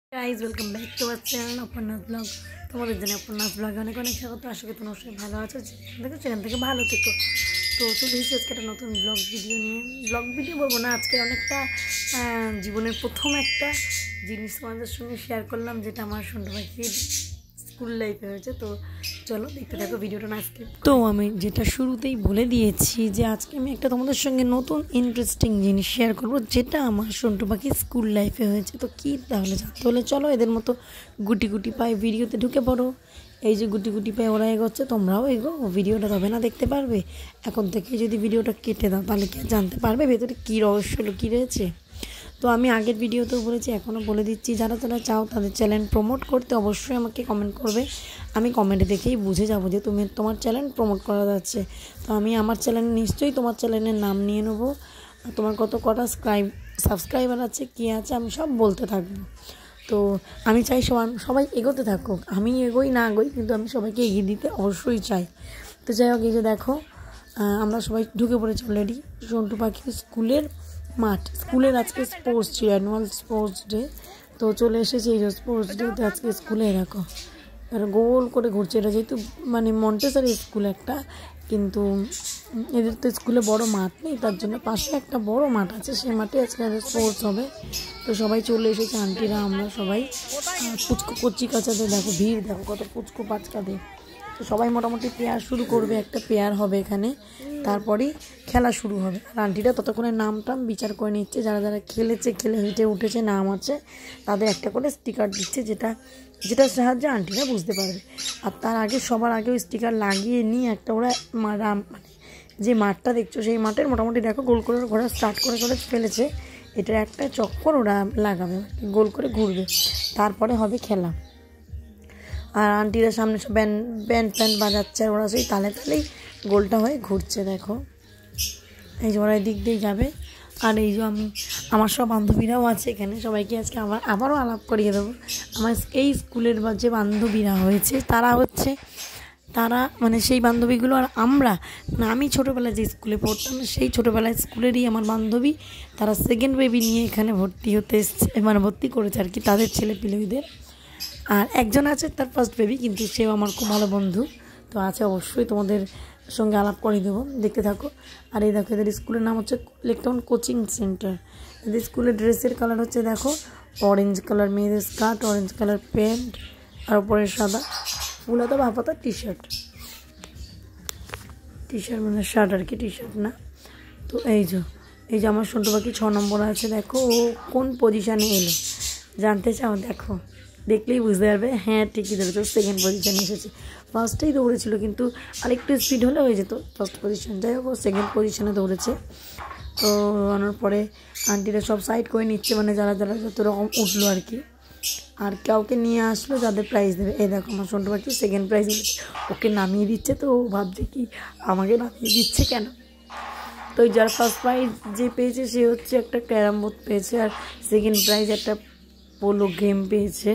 Guys welcome back to our channel Aparna's vlog. তোমাদের জন্য অপর্ণাস ব্লগে অনেক অনেক স্বাগত। আশা করি তোমরা অবশ্যই ভালো আছো, সেখান থেকে ভালো থেকো। তো চলে এসেছি আজকে একটা নতুন ব্লগ ভিডিও নিয়ে। ব্লগ ভিডিও বলবো না, আজকে অনেকটা জীবনের প্রথম একটা জিনিস তোমাদের সঙ্গে শেয়ার করলাম, যেটা আমার সন্ধ্যা পাখির স্কুল লাইফে হয়েছে। তো চলো দেখতে থাকো ভিডিওটা না স্কিপ। তো আমি যেটা শুরুতেই বলে দিয়েছি যে আজকে আমি একটা তোমাদের সঙ্গে নতুন ইন্টারেস্টিং জিনিস শেয়ার করব, যেটা আমার সন্টু পাখির স্কুল লাইফে হয়েছে। তো কী তাহলে জানতে হলে চলো এদের মতো গুটি গুটি পায়ে ভিডিওতে ঢুকে পড়ো। এই যে গুটি গুটি পায়ে ওরা এগোচ্ছে, তোমরাও এগো, ভিডিওটা তবে না দেখতে পারবে। এখন থেকে যদি ভিডিওটা কেটে দাও তাহলে কি জানতে পারবে ভেতরে কী রহস্য লুকিয়ে রয়েছে। তো আমি আগের ভিডিওতেও বলেছি, এখনও বলে দিচ্ছি, যারা যারা চাও তাদের চ্যানেল প্রমোট করতে অবশ্যই আমাকে কমেন্ট করবে। আমি কমেন্টে দেখেই বুঝে যাব যে তোমার চ্যানেল প্রমোট করা যাচ্ছে। তো আমি আমার চ্যানেল নিশ্চয়ই তোমার চ্যানেলের নাম নিয়ে নেবো, তোমার কটা সাবস্ক্রাইবার আছে, কী আছে, আমি সব বলতে থাকবো। তো আমি চাই সবাই এগোতে থাকুক, আমি এগোই না এগোই, কিন্তু আমি সবাইকে এগিয়ে দিতে অবশ্যই চাই। তো যাই হোক, এই যে দেখো আমরা সবাই ঢুকে পড়েছি অলরেডি সন্টু পাখির স্কুলের আজকে স্পোর্টস ছিল, অ্যানুয়াল স্পোর্টস ডে। তো চলে এসেছি এই যে স্পোর্টস ডেতে আজকে স্কুলে। দেখো আর গোল করে ঘুরছে, এটা যেহেতু মানে মন্টেসরি স্কুল একটা, কিন্তু এদের তো স্কুলে বড় মাঠ নেই, তার জন্য পাশে একটা বড় মাঠ আছে, সেই মাঠে আজকে স্পোর্টস হবে। তো সবাই চলে এসেছে, আন্টিরা আমরা সবাই। পুচকো কচি কাচাদের দেখো ভিড়, দেখো কত পুচকো বাচ্চাদের। তো সবাই মোটামুটি পেয়ার শুরু করবে, একটা পেয়ার হবে এখানে, তারপরেই খেলা শুরু হবে। আর আন্টিরা ততক্ষণে নাম টাম বিচার করে নিচ্ছে, যারা যারা খেলে হেঁটে উঠেছে, নাম আছে, তাদের একটা করে স্টিকার দিচ্ছে, যেটার সাহায্যে আন্টিরা বুঝতে পারবে। আর তার আগে সবার আগে ওই স্টিকার লাগিয়ে নিয়ে একটা ওরা মানে যে মাঠটা দেখছো, সেই মাঠের মোটামুটি দেখো গোল করে ঘোরা স্টার্ট করে ফেলেছে। এটার একটা চক্কর ওরা লাগাবে, গোল করে ঘুরবে, তারপরে হবে খেলা। আর আন্টিরা সামনে সব ব্যান্ড বাজাচ্ছে, আর ওরা সেই তালেই গোলটা হয়ে ঘুরছে। দেখো এই যে ওরা দিক দিয়ে যাবে, আর এই যে আমার সব বান্ধবীরাও আছে এখানে, সবাইকে আজকে আবারও আলাপ করিয়ে দেবো। আমার এই স্কুলের যে বান্ধবীরা হয়েছে তারা মানে সেই বান্ধবীগুলো, আর আমি ছোটোবেলায় যে স্কুলে পড়তাম সেই ছোটোবেলায় স্কুলেরই আমার বান্ধবী, তারা সেকেন্ড বেবি নিয়ে এখানে ভর্তি করেছে আর কি, তাদের ছেলেপিলেদের। আর একজন আছে তার ফার্স্ট বেবি, কিন্তু সেও আমার খুব ভালো বন্ধু। তো আছে, অবশ্যই তোমাদের সঙ্গে আলাপ করে দেবো, দেখতে থাকো। আর এই দেখো এদের স্কুলের নাম হচ্ছে লেকটাউন কোচিং সেন্টার। এদের স্কুলের ড্রেসের কালার হচ্ছে দেখো অরেঞ্জ কালার, মেয়েদের স্কার্ট, অরেঞ্জ কালার প্যান্ট, আর উপরে সাদা ফুলাতো ভাপাতা টি শার্ট মানে শার্ট আর কি, টি শার্ট না। তো এই যে আমার সন্টু পাখি 6 নম্বর আছে। দেখো ও কোন পজিশানে এলো, জানতে চাও? দেখো দেখলেই বুঝতে পারবে। হ্যাঁ ঠিকই ধরেছো, সেকেন্ড পজিশানে এসেছে। ফার্স্টেই দৌড়েছিল, কিন্তু আরেকটু স্পিড হলে হয়ে যেত ফার্স্ট পজিশন। যাই হোক, ও সেকেন্ড পজিশানে দৌড়েছে। তো আনার পরে আন্টিরা সব সাইড করে নিচ্ছে, মানে যারা যত রকম উঠলো আর কি, আর কাউকে নিয়ে আসলো যাদের প্রাইজ দেবে। এই দেখো আমার সন্টু পাখি সেকেন্ড প্রাইজ, ওকে নামিয়ে দিচ্ছে। তো ও ভাবছে কি আমাকে নামিয়ে দিচ্ছে কেন। তো যার ফার্স্ট প্রাইজ যে পেয়েছে সে হচ্ছে একটা ক্যারাম বোর্ড পেয়েছে, আর সেকেন্ড প্রাইজ একটা পোলো গেম পেয়েছে,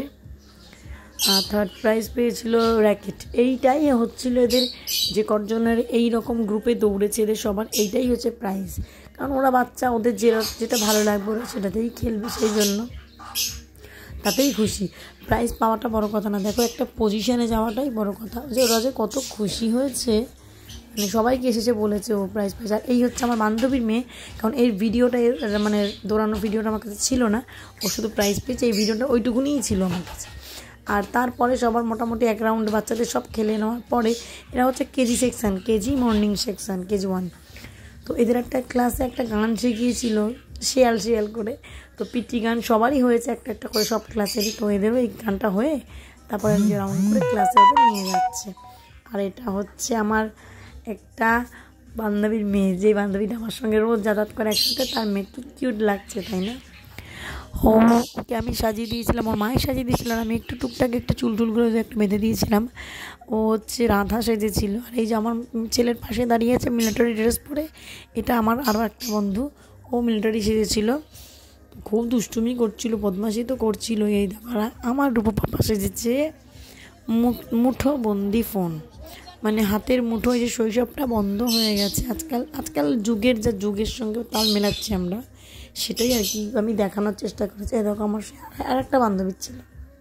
আর থার্ড প্রাইজ পেয়েছিল র্যাকেট। এইটাই হচ্ছিল এদের যে কজনের এই রকম গ্রুপে দৌড়েছে, এদের সবার এইটাই হচ্ছে প্রাইজ। কারণ ওরা বাচ্চা, ওদের যেটা ভালো লাগবে ওরা সেটাতেই খেলবে, সেই জন্য তাতেই খুশি। প্রাইজ পাওয়াটা বড় কথা না, দেখো একটা পজিশানে যাওয়াটাই বড় কথা। যে ওরা যে কত খুশি হয়েছে, মানে সবাইকে এসেছে বলেছে ও প্রাইজ পেয়েছে। আর এই হচ্ছে আমার বান্ধবীর মেয়ে, কারণ এই ভিডিওটা মানে দৌড়ানো ভিডিওটা আমার কাছে ছিল না, ও শুধু প্রাইজ পেয়েছে, এই ভিডিওটা ওইটুকুনিই ছিল আমার কাছে। আর তারপরে সবার মোটামুটি এক রাউন্ড বাচ্চাদের সব খেলে নেওয়ার পরে এরা হচ্ছে কেজি মর্নিং সেকশান, কেজি 1। তো এদের একটা ক্লাসে একটা গান শিখিয়েছিল শিয়াল করে। তো পিটি গান সবারই হয়েছে একটা করে, সব ক্লাসেরই। তো এদেরও এই গানটা হয়ে তারপরে যে রাউন্ড করে ক্লাসে ওদের নিয়ে যাচ্ছে। আর এটা হচ্ছে আমার একটা বান্ধবীর মেয়ে, যে বান্ধবীটা আমার সঙ্গে রোজ যাতায়াত করে একসাথে, তার মেয়ে কি কিউট লাগছে তাই না। ওকে আমি সাজিয়ে দিয়েছিলাম, ওর মায়ের সাজিয়ে দিয়েছিলাম, আমি একটু টুকটাক একটু চুলগুলো একটু বেঁধে দিয়েছিলাম। ও হচ্ছে রাধা সেজেছিল। আর এই যে আমার ছেলের পাশে দাঁড়িয়ে আছে মিলিটারি ড্রেস পরে, এটা আমার আরও একটা বন্ধু, ও মিলিটারি সেজেছিল, খুব দুষ্টুমি করছিল, বদমাশি তো করছিল। এই দেখো আমার রূপা পাপা সেজেছে মুঠো বন্দি ফোন, মানে হাতের মুঠোয় যে শৈশবটা বন্ধ হয়ে গেছে। আজকাল যুগের সঙ্গে তাল মেলাচ্ছি আমরা, সেটাই আর কি আমি দেখানোর চেষ্টা করেছি। দেখো আমার আর একটা বান্ধবী ছিল,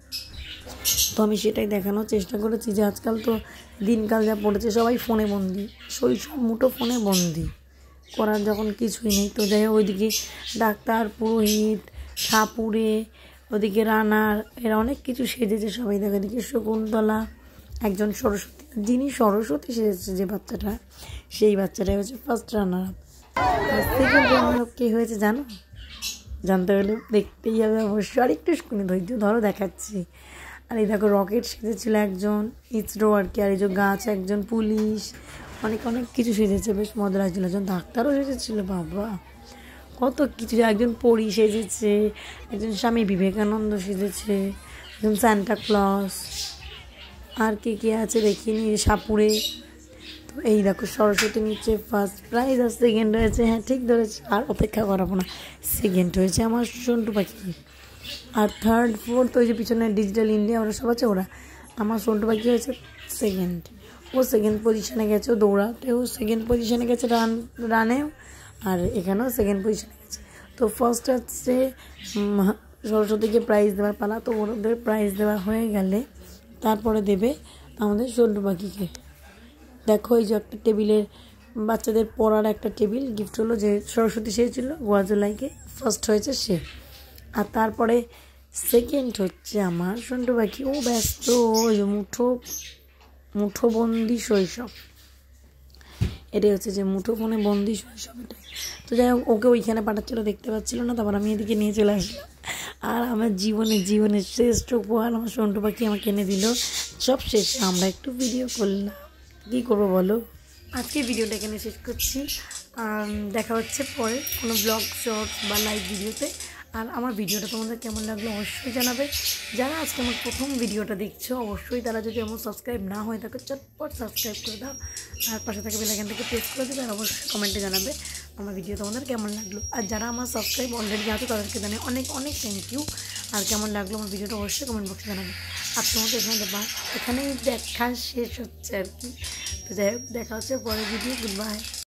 তো আমি সেটাই দেখানোর চেষ্টা করেছি যে আজকাল তো দিনকাল যা পড়েছে সবাই ফোনে বন্দি, শৈশব মুঠো ফোনে বন্দি, করার যখন কিছুই নেই। তো যাই হোক ওইদিকে ডাক্তার, পুরোহিত, ঠাকুরে, ওদিকে রানার, এরা অনেক কিছু সেজেছে সবাই। দেখো এদিকে শকুন্তলা, একজন সরস্বতী, যিনি সরস্বতী সেজেছে যে বাচ্চাটা, সেই বাচ্চাটাই হচ্ছে ফার্স্ট রানার আপ। আর সেকেন্ড রানার আপ কে হয়েছে জানো? জানতে হলে দেখতেই হবে অবশ্যই, আর একটু ধৈর্য ধরো দেখাচ্ছি। আর এই দেখো রকেট সেজেছিল একজন, ইসরো আর কি, আর এই যে গাছ একজন, পুলিশ, অনেক অনেক কিছু সেজেছে, বেশ মজা লাগছিল। একজন ডাক্তারও সেজেছিল, বাবা কত কিছু, একজন পরী সেজেছে, একজন স্বামী বিবেকানন্দ সেজেছে, একজন সান্টা ক্লজ, আর কে আছে দেখিনি, সাপুরে। তো এই দেখো সরস্বতী নিচে ফার্স্ট প্রাইজ, আর সেকেন্ড হয়েছে, হ্যাঁ ঠিক ধরেছে, আর অপেক্ষা করাবো না, সেকেন্ড হয়েছে আমার সন্টু পাখি। আর থার্ড ফোর্থ ওই যে পিছনে ডিজিটাল ইন্ডিয়া ওরা সব আছে, ওরা, আমার সন্টু পাখি হয়েছে সেকেন্ড। ও সেকেন্ড পজিশনে গেছে, ও দৌড়াতেও সেকেন্ড পজিশনে গেছে, রানেও, আর এখানেও সেকেন্ড পজিশনে গেছে। তো ফার্স্ট হচ্ছে সরস্বতীকে প্রাইজ দেওয়ার পালা। তো ওদের প্রাইজ দেওয়া হয়ে গেলে তারপরে দেবে আমাদের সন্টু পাখিকে। দেখো এই যে একটা টেবিলের, বাচ্চাদের পড়ার একটা টেবিল গিফট হলো, যে সরস্বতী সে ছিল গোয়াজলাইকে, ফার্স্ট হয়েছে সে। আর তারপরে সেকেন্ড হচ্ছে আমার সন্টু পাখি, ও ব্যস্ত ওই মুঠোবন্দি শৈশব, এটাই হচ্ছে যে মুঠো ফোনে বন্দি শৈশব এটাই। তো যাই হোক ওকে ওইখানে পাঠাচ্ছিলো, দেখতে পাচ্ছিলো না, তারপর আমি এদিকে নিয়ে চলে আসলাম। আর আমার জীবনের শ্রেষ্ঠ উপহার আমার সন্টু পাখি আমাকে এনে দিল। সব শেষে আমরা একটু ভিডিও করলাম, কী করবো বলো। আজকে ভিডিওটা এখানে শেষ করছি, দেখা হচ্ছে পরে কোনো ব্লগ, শর্টস বা লাইভ ভিডিওতে। আর আমার ভিডিওটা তোমাদের কেমন লাগলো অবশ্যই জানাবে। যারা আজকে আমার প্রথম ভিডিওটা দেখছো অবশ্যই তারা যদি আমার সাবস্ক্রাইব না হয়ে থাকে চটপট সাবস্ক্রাইব করে দাও, আর পাশে থেকে বেল আইকনটাকে প্রেস করে দেবে, আর অবশ্যই কমেন্টে জানাবে আমার ভিডিও তোমাদের কেমন লাগলো। আর যারা আমার সাবস্ক্রাইব অলরেডি আছে তাদেরকে জানাই অনেক অনেক থ্যাংক ইউ। আর কেমন লাগলো আমার ভিডিওটা অবশ্যই কমেন্ট বক্সে জানাবে। আর তোমাদের এখানেই দেখা শেষ হচ্ছে আর কি। তো যাই হোক দেখা হচ্ছে পরের ভিডিও, গুড বাই।